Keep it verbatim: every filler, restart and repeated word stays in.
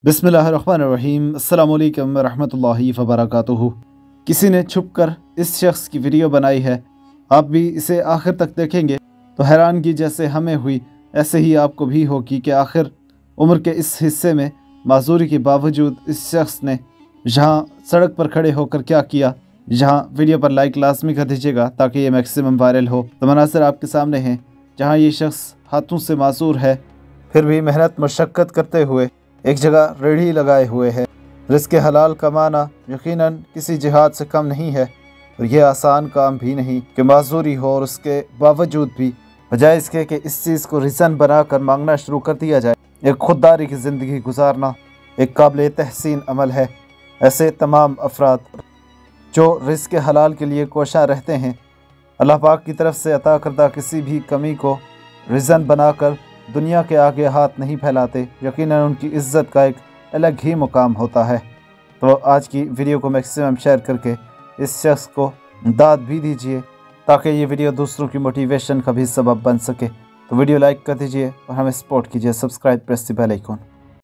बिस्मिल्लाहिर्रहमानिर्रहीम अस्सलाम वालेकुम रहमतुल्लाहि व बरकातुहू। किसी ने छुप कर इस शख्स की वीडियो बनाई है। आप भी इसे आखिर तक देखेंगे तो हैरानगी जैसे हमें हुई ऐसे ही आपको भी होगी कि आखिर उम्र के इस हिस्से में माजूरी के बावजूद इस शख्स ने जहाँ सड़क पर खड़े होकर क्या किया। जहाँ वीडियो पर लाइक लाजमी कर दीजिएगा ताकि ये मैक्सिमम वायरल हो। तो मनासर आपके सामने हैं जहाँ ये शख्स हाथों से माजूर है फिर भी मेहनत मशक्क़त करते हुए एक जगह रेढ़ी लगाए हुए है। रिज़्क़ हलाल कमाना यकीनन किसी जिहाद से कम नहीं है और यह आसान काम भी नहीं कि माजूरी हो और उसके बावजूद भी बजाय इसके कि इस चीज़ को रीज़न बना कर मांगना शुरू कर दिया जाए। एक खुददारी की ज़िंदगी गुजारना एक काबिल तहसीन अमल है। ऐसे तमाम अफराद जो रिज़्क़ हलाल के लिए कोशां रहते हैं, अल्लाह पाक की तरफ से अता करदा किसी भी कमी को रीज़न बनाकर दुनिया के आगे हाथ नहीं फैलाते। यकीनन उनकी इज़्ज़त का एक अलग ही मुकाम होता है। तो आज की वीडियो को मैक्सिमम शेयर करके इस शख्स को दाद भी दीजिए ताकि ये वीडियो दूसरों की मोटिवेशन का भी सबब बन सके। तो वीडियो लाइक कर दीजिए और हमें सपोर्ट कीजिए। Subscribe press the bell icon.